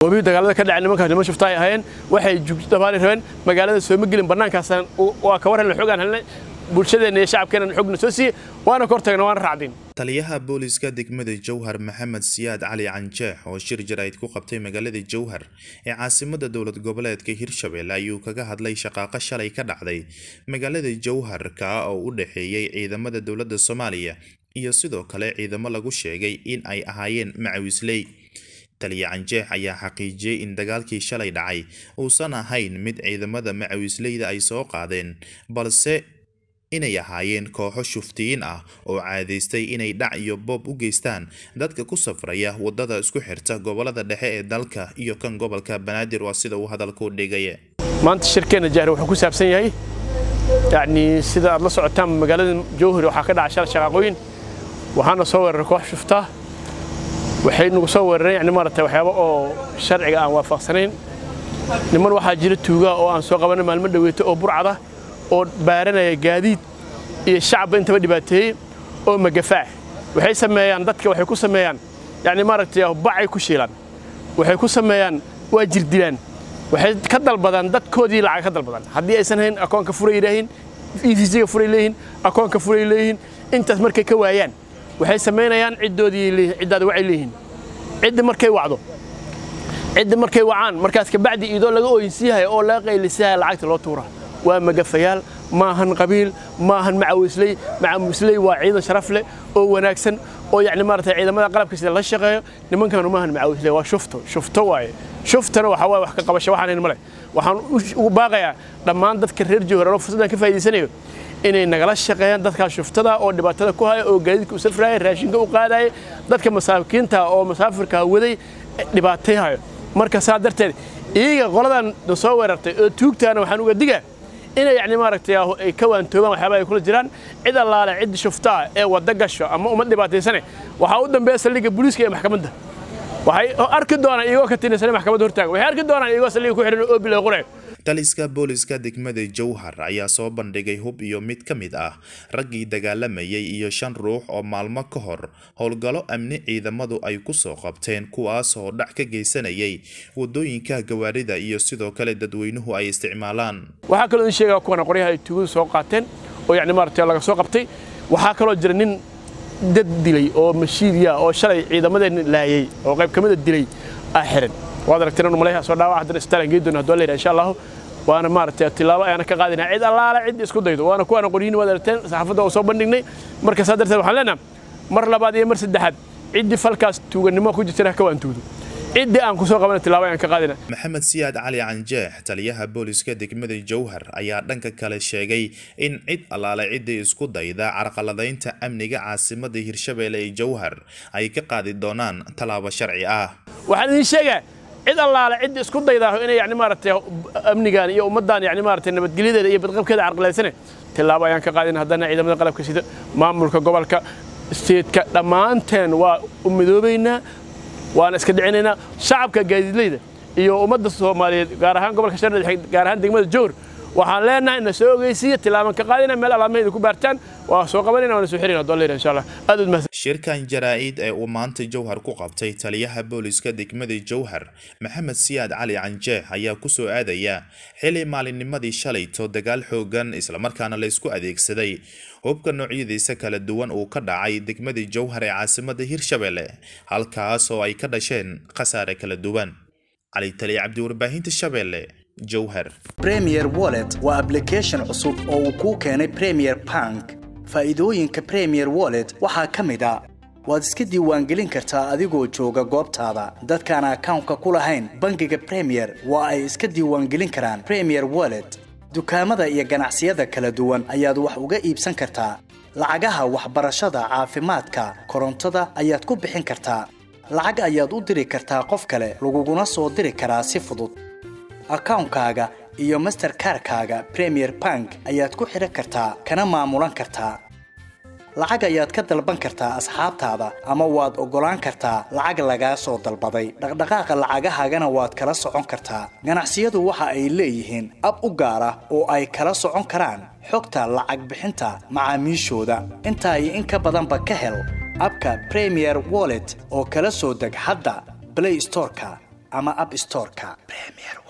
وبي دغالada ka dhacay nimanka nimo shuftaay ahayeen waxay jugtabaari rabeen magaalada soo ma gelin banaankaasaan waa ka waran la xogaan halnay bulshadeena iyo shacabkeena xogna soo sii waana kortagna waan raacdin taliyaha booliska degmada Jowhar Maxamed Siyaad Cali Canjeex oo shir jaraa'id ku qabtay magaalada Jowhar ee caasimadda dowlad goboleedka Hirshabelle ayuu kaga hadlay shaqaaqa shalay ka dhacday magaalada Jowhar ka oo u dhaxeeyay ciidamada dowladda Soomaaliya iyo sidoo kale ciidamo lagu sheegay in ay ahaayeen macawisley taliya Canjeex ayaa xaqiijiyay in dagaalkii shalay dhacay uusan ahayn mid ciidamada macawisleyda ay soo qaadeen balse inay ahaayeen kooxo shuftiin ah oo caadeystay inay dhac iyo boob u geystaan dadka ku safraya wadada isku xirta gobolada dhexe ee dalka iyo kan gobolka Banaadir waa sida uu hadalku dhigay maanta shirkeena Jowhar wuxuu ku saabsan yahay sida aad la socotaan magaalada Jowhar waxa ka dhacay shaqooyin waxaana soo weeraray koox shufta waxay nagu soo weeraray maartay waxyaabo oo sharciga aan waafaqsanayn niman waxa jira tuuga oo aan soo qabanay maalmo dhaweeto oo burcada oo baaranaya gaadiid iyo shacab inta dhibaateeyay oo magafaa waxay sameeyaan dadka waxay ku sameeyaan maartay bacay ku shiilan waxay ku sameeyaan waa jirdilaan waxay ka dalbadaan dadkoodii lacag ka dalbadaan hadii aysan hayn akoonka furay leeyihiin EVC-ga furay leeyihiin akoonka furay leeyihiin intaas markay ka waayaan waxay sameeyaan ciidoodii ciidada waxay leeyihiin cid markay wacdo cid markay wacaan markaas ka bacdi idoo laga ooyinsiyahay oo la qaylisahay lacagta loo tuura waa magafayaal maahan qabiil maahan macawisley waa ciidan sharaf leh oo wanaagsan oo maartay ciidamada qalabka sida la shaqeeyo nimankan maahan macawisley waa shufto waaye shuftana waxa wax ka qabasho waxaan male waxaan ugu baaqayaa dhammaan dadka reer Jowhar oo fursadan ka faa'iideysanayo inay nagala shaqeeyaan dadka shuftada oo dhibaatada ku haya oo gaadiidka u safraya raashinka u qaadaya dadka masaakiinta oo masaafirka waday dhibaatayhayo marka saadarteed iyaga qoladan soo weerartay oo tuugtaana waxaan uga digaa inay maaragtay ay ka waantoobaan waxyaabo ay kula jiraan cid allaale cid shuftaa ee wada gasho ama uma dhibaataysan waxa u dambeeyay saldhigga booliska ee maxkamadda waxay arki doonaan iyagoo ka tinaysan maxkamadda hortaagan waxay arki doonaan iyagoo saldhigga ku xiran oo bilaa qoray taliska booliska degmada Jowhar ayaa soo bandhigay hub iyo mid ka mid ah raggii dagaalamayay iyo 5 ruux oo maalmo ka hor howlgalo amni ciidamadu ay ku soo qabteen kuwaas oo dhac ka geysanayay wadooyinka gawaarida iyo sidoo kale dadweynuhu ay isticmaalaan waxa kale oo sheegay kuwana qoryaha ay tuugu soo qaateen oo maartay laga soo qabtay waxa kale oo jira nin dad dilay oo mashiidiya oo shalay ciidamadeen laayay oo qayb kamid dilay aaxiran waad aragteen inuu maleeyahay soo dhaawac hadda istaan geedona hadoo leeyahay insha Allah waana maartay tilaabo ayaan ka qaadinaa cid allaala cid isku daydo waana kuwana qoryiin wada aragteen saxaafadda oo soo bandhignay marka saadarteed waxaan leenahay mar labaad iyo mar saddexaad cid falkaas tuuganimo ku jirta ka waantuudo cid aan ku soo qabanay tilaabo ayaan ka qaadinaa Maxamed Siyaad Cali Canjeex taliyaha booliska degmada Jowhar ayaa dhanka kale sheegay in cid allaala cid isku dayda carqaladaynta amniga caasimadda Hirshabelle ee Jowhar ay ka qaadi doonaan talaabo sharci ah waxaan idin sheegaa cid allaala cid isku dayda inay maartay amnigan iyo ummadan maartay nabadgelyada iyo badqabkeeda carqaladaysan tilaabo ayaan ka qaadin haddana ciidamada qalabka sida maamulka gobolka state-ka dhamaanteen waa u midoobayna waana iska dhicinayna shacabka gaadiidleyda iyo ummadda Soomaaliyeed gaar ahaan gobolka Shabeelle gaar ahaan degmada Jowhar waxaan leenahay in soo ogeysiyo tilaabo ka qaadina meel alaameed ku baartaan waa soo qabanina waana soo xiriirina dollar insha Allah aad shirkan jaraa'id ee uu maanta Jowhar ku qabtay taliyaha booliska degmada Jowhar Maxamed Siyaad Cali Canjeex ayaa ku soo aadaya xilli maalinnimadii shalay to dagaal xoogan isla markaana la isku adeegsaday hubka noocyadiisa kala duwan oo ka dhacay degmada Jowhar ee caasimadda Hirshabelle halkaas oo ay ka dhasheen khasaare kala duwan Ali Tali Cabdi warbaahinta Shabeelle Jowhar Premier Wallet waa application cusub oo uu ku keenay Premier Bank faa'iidooyinka Premier Wallet waxaa ka mid ah waad iska diiwaangelin kartaa adigoo jooga goobtaada dadkaan account-ka ku lahayn bangiga Premier waa ay iska diiwaangelin karaan Premier Wallet dukaamada iyo ganacsiyada kala duwan ayaad wax uga iibsan kartaa lacagaha waxbarashada caafimaadka korontada ayaad ku bixin kartaa lacag ayaad u diri kartaa qof kale laguguna soo diri karaa si fudud account-kaaga iyo Mastercard-kaaga Premier Bank ayaad ku xiran kartaa kana maamulan kartaa lacag ayaad ka dalban kartaa asxaabtaada ama waad ogolaan kartaa lacag laga soo dalbaday dhaqdhaqaaqa lacagahagana waad kala socon kartaa ganacsiyadu waxa ay leeyihiin ab u gaar ah oo ay kala socon karaan xogta lacag bixinta macaamiishooda inta ay in ka badan ba ka hel abka Premier Wallet oo kala soo deg hadda Play Store-ka ama App Store-ka. Premier